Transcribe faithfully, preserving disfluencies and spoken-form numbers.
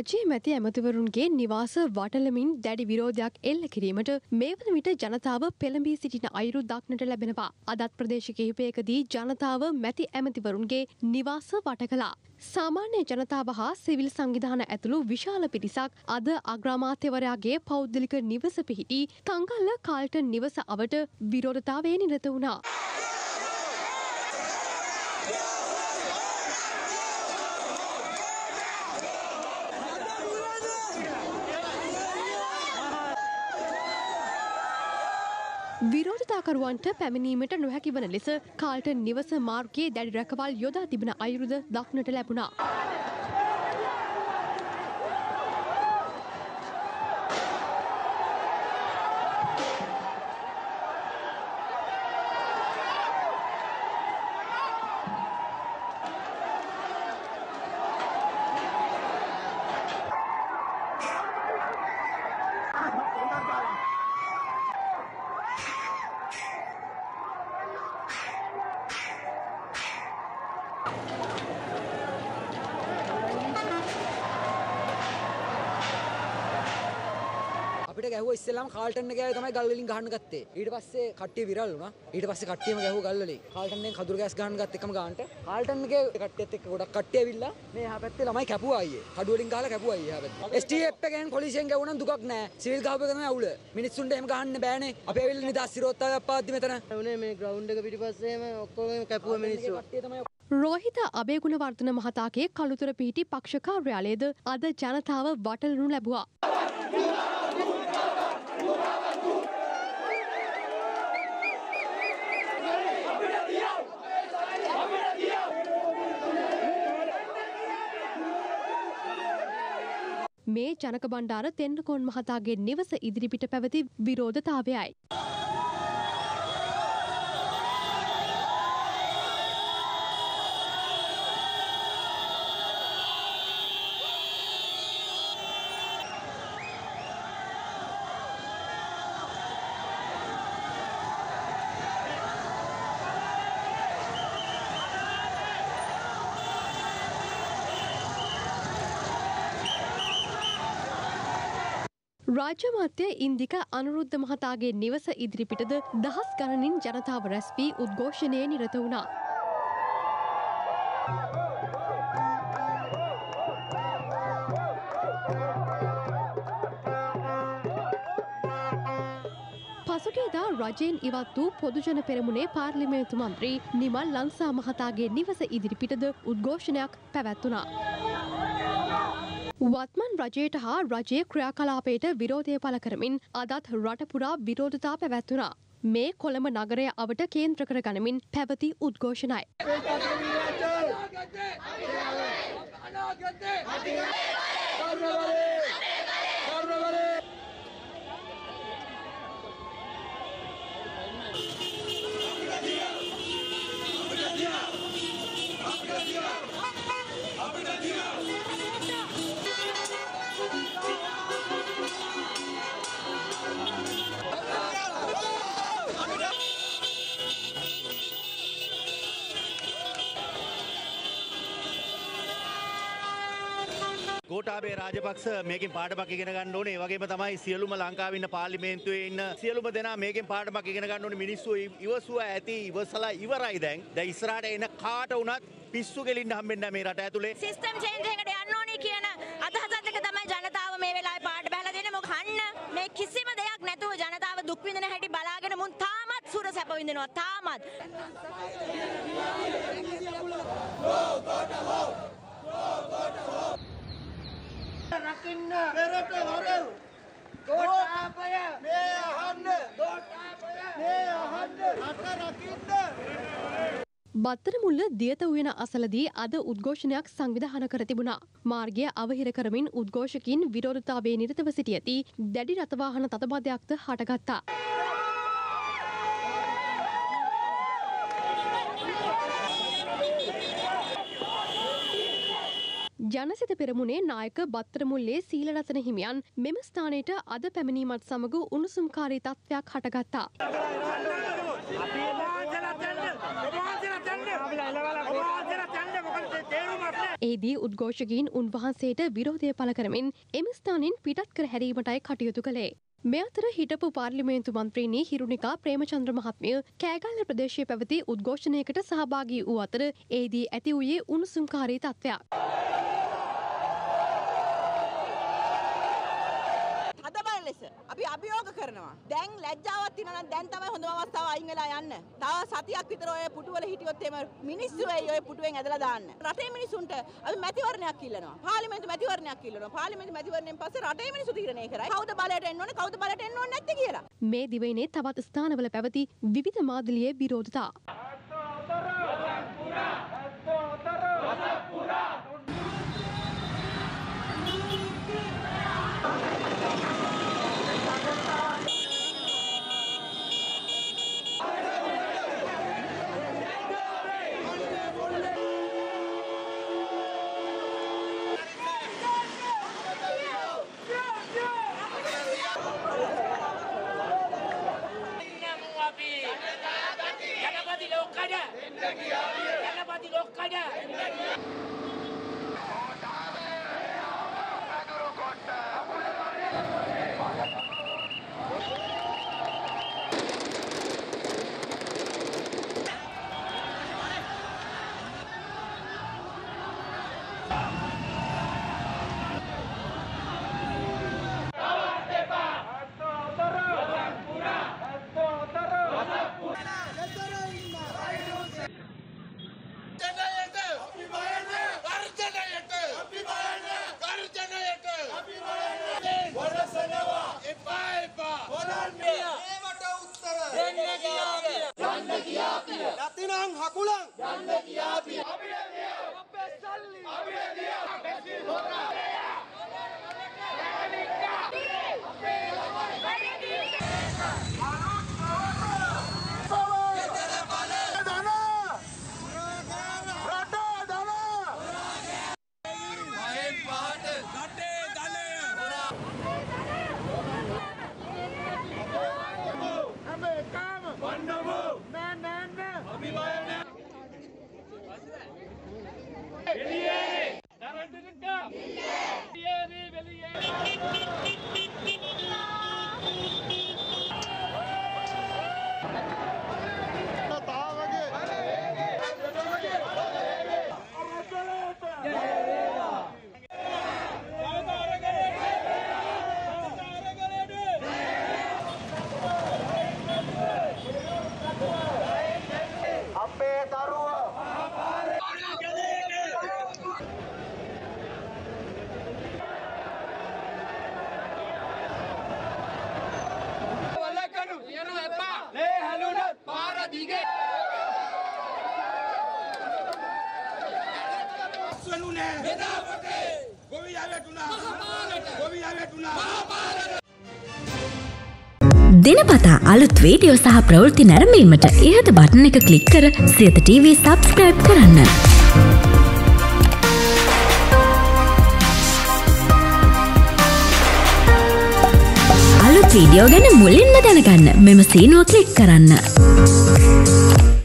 රාජ්‍ය මැති ඇමතිවරුන්ගේ නිවාස වටලමින් දැඩි විරෝධයක් එල්ල කිරීමට මේ වන විට ජනතාව පෙළඹී සිටින අයුරු දක්නට ලැබෙනවා. අදත් ප්‍රදේශ කිහිපයකදී ජනතාව මැති ඇමතිවරුන්ගේ නිවාස වට කළා. සාමාන්‍ය ජනතාව හා සිවිල් සංවිධාන ඇතුළු විශාල පිරිසක් අද අග්‍රාමාත්‍යවරයාගේ පෞද්ගලික නිවස පිහිටි තංගල්ල කාල්ටන් නිවස අවට විරෝධතාවයේ නිරත වුණා. විරෝධතාකරුවන්ට පැමිණීමට නොහැකි වන ලෙස කාල්ටන් නිවස මාර්ගයේ දැඩි රැකවල් යොදා තිබෙන අයුරුද දක්නට ලැබුණා. අපිට ගැහුවා ඉස්සෙල්ලාම කාල්ටන් එක ගාවේ තමයි ගල් වලින් ගහන්න ගත්තේ. ඊට පස්සේ කට්ටිය විරල් වුණා. ඊට පස්සේ කට්ටියම ගැහුවා ගල් වලින්. කාල්ටන් එකෙන් කඳුළු ගෑස් ගහන්න ගත්ත එකම ගානට. කාල්ටන් එකේ කට්ටියත් එක්ක ගොඩක් කට්ටිය ඇවිල්ලා මේ එහා පැත්තේ ළමයි කැපුවා අයියේ. කඩු වලින් ගහලා කැපුවා අයියේ එහා පැත්තේ. එස් ටී එෆ් එකෙන් පොලිසියෙන් ගැහුණා නම් දුකක් නෑ. සිවිල් ගහපු එක තමයි අවුල. මිනිස්සුන්ට එහෙම ගහන්න බෑනේ. අපි ඇවිල්ලා නිදාස් සිරෝත්තාවක් පාද්දි මෙතන. උනේ මේ ග්‍රවුන්ඩ් එක පිටිපස්සේම ඔක්කොම කැපුවා මිනිස්සු. කට්ටිය තමයි රෝහිත අබේගුණවර්ධන මහතාගේ කළුතර පිහිටි පක්ෂ කාර්යාලයේද අද ජනතාව වටලනු ලැබුවා. මේ ජනක බණ්ඩාර තෙන්නකෝන් මහතාගේ නිවස ඉදිරිපිට පැවති විරෝධතාවයයි. රාජ්‍ය මාත්‍ය ඉන්දික අනුරුද්ධ මහතාගේ නිවස ඉදිරිපිටද දහස් ගණනින් ජනතාව රැස් වී උද්ඝෝෂණයේ නිරත වුණා. පසුගියදා රජයෙන් ඉවත් වූ පොදුජන පෙරමුණේ පාර්ලිමේන්තු මන්ත්‍රී නිමල් ලංසා මහතාගේ නිවස ඉදිරිපිටද උද්ඝෝෂණයක් පැවැත්වුණා. වත්මන් රජයට හා රජයේ ක්‍රියාකලාපයට විරෝධය පළ කරමින් අදත් රට පුරා විරෝධතා පැවැත්වුණා. මේ කොළඹ නගරය අවට කේන්ද්‍ර කර ගනිමින් පැවති උද්ඝෝෂණයි. ගෝඨාභය රාජපක්ෂ මේකෙන් පාඩමක් ඉගෙන ගන්න ඕනේ. ඒ වගේම තමයි සියලුම ලංකාවේ ඉන්න පාර්ලිමේන්තුවේ ඉන්න සියලුම දෙනා මේකෙන් පාඩමක් ඉගෙන ගන්න ඕනේ. මිනිස්සු ඉවසුවා ඇති ඉවසලා ඉවරයි දැන්. දැන් ඉස්සරහට එන කාට වුණත් පිස්සු ගෙලින්න හම්බෙන්නේ නැහැ මේ රට ඇතුලේ. සිස්ටම් චේන්ජ් එකකට යන්න ඕනේ කියන අදහසත් එක තමයි ජනතාව මේ වෙලාවේ පාට බහලා දෙන්නේ. මොකද අහන්න මේ කිසිම දෙයක් නැතුව ජනතාව දුක් විඳින හැටි බලාගෙන මුන් තාමත් සුර සැප විඳිනවා. තාමත්. රකින්න පෙරට වරව ගෝඨාභය මේ අහන්න ගෝඨාභය මේ අහන්න රට රකින්න. බත්තරමුල්ල දියත උයන අසලදී අද උද්ඝෝෂණයක් සංවිධානය කර තිබුණා. මාර්ගය අවහිර කරමින් උද්ඝෝෂකින් විරෝධතාවයේ නිරතව සිටියදී දැඩි රථවාහන තදබදයක්ද හටගත්තා. ජනසිත පෙරමුණේ නායක බත්තරමුල්ලේ සීලරතන හිමියන් මෙම ස්ථානයට අද පැමිණීමත් සමග උණුසුම්කාරී තත්ත්වයක් හටගත්තා. අපි එහිදී උද්ඝෝෂකයින් උන්වහන්සේට විරෝධය පළ කරමින් එම ස්ථානින් පිටත් කර හැරීමටයි කටයුතු කළේ. මේ අතර හිටපු පාර්ලිමේන්තු මන්ත්‍රීනි හිරුනිකා ප්‍රේමචන්ද්‍ර මහත්මිය කෑගල්ල ප්‍රදේශයේ පැවති උද්ඝෝෂණයකට සහභාගී වූ අතර එහිදී ඇති වූයේ උණුසුම්කාරී තත්ත්වයක්. අපි අභියෝග කරනවා. දැන් ලැජ්ජාවක් තියෙනවා නම් දැන් තමයි හොඳම අවස්ථාව අයින් වෙලා යන්න. තව සතියක් විතර ඔය පුටුවල හිටියොත් එම මිනිස්සු වෙයි ඔය පුටුවෙන් ඇදලා දාන්න. රටේ මිනිසුන්ට අපි මැතිවරණයක් ඉල්ලනවා. පාර්ලිමේන්තු මැතිවරණයක් ඉල්ලනවා. පාර්ලිමේන්තු මැතිවරණයෙන් පස්සේ රටේ මිනිස්සු තීරණය කරයි. කවුද බලයට එන්න ඕනේ කවුද බලයට එන්න ඕනේ නැත්තේ කියලා. මේ දිවයිනේ තවත් ස්ථානවල පැවති විවිධ මාදිලියේ විරෝධතා. දිනපතා අලුත් වීඩියෝ සහ ප්‍රවෘත්ති නැරඹීමට ඉහත බටන් එක ක්ලික් කර සියත ටීවී සබ්ස්ක්‍රයිබ් කරන්න. අලුත් වීඩියෝ ගැන මුලින්ම දැනගන්න මෙම සීනුව ක්ලික් කරන්න.